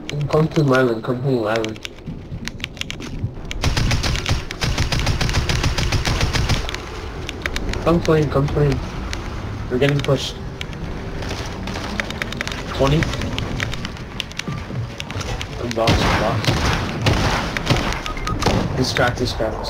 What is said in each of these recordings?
Come to my island, come to my island. Come flame, come flame. We're getting pushed. 20. I'm box, I'm box. He's cracked, he's cracked.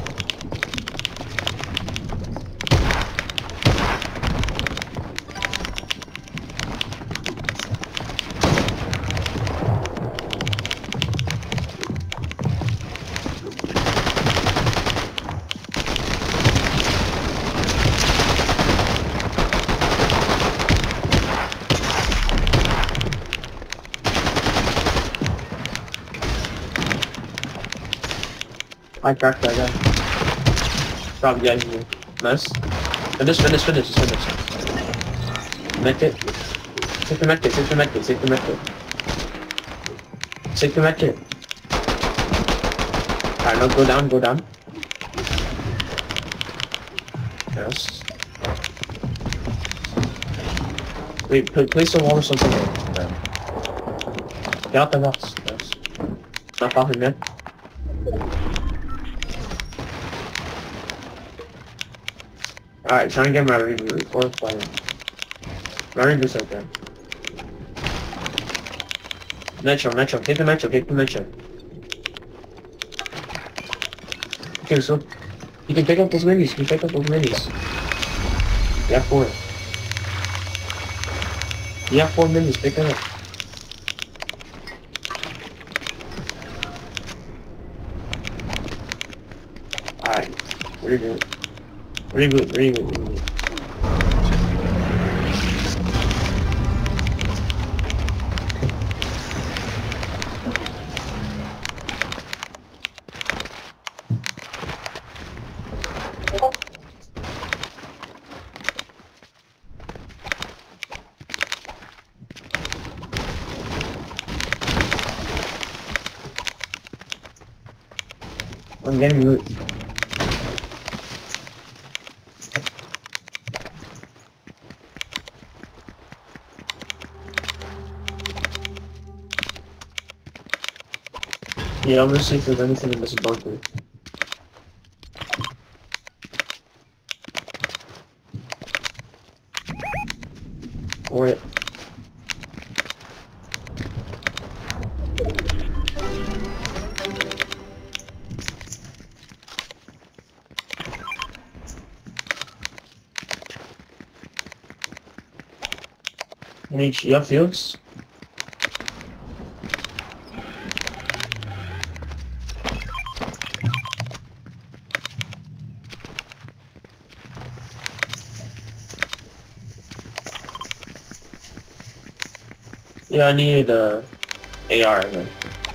I cracked that guy. Probably guys here. Nice. Finish. Just finish. Medkit. Take the medkit. Take the medkit. Alright, now go down. Yes. Wait, place the wall or something. Get out the box. Yes. Not popping, man. Alright, try and get my reboot or fire. My reboot's right there. Metro, take the metro. Okay, so you can pick up those minis, You have 4. You have 4 minis, pick them up. Alright, reboot. I'm getting loot. Yeah, I'm gonna see if there's anything in this bunker. Or it. You have fields? Yeah, I need AR then.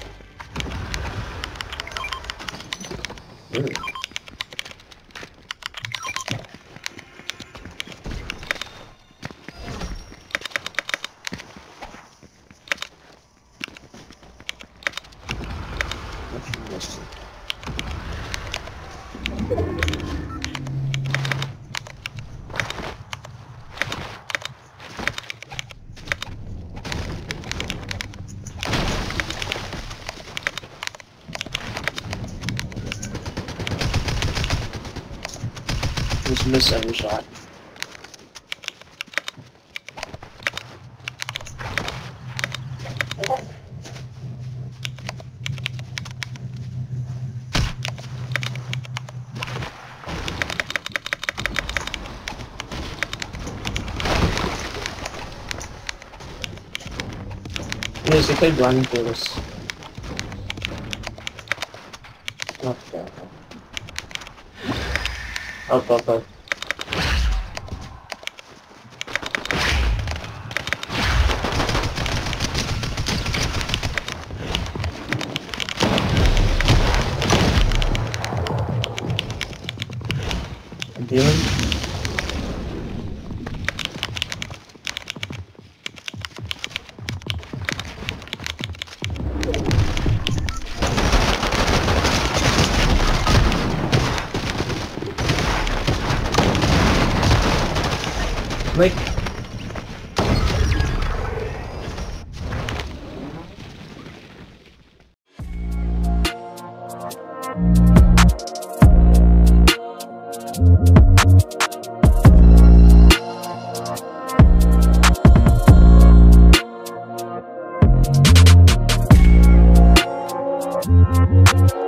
Just miss every shot. Yes, they play blinding for this. Not bad. Up. I'm dealing. Wait. You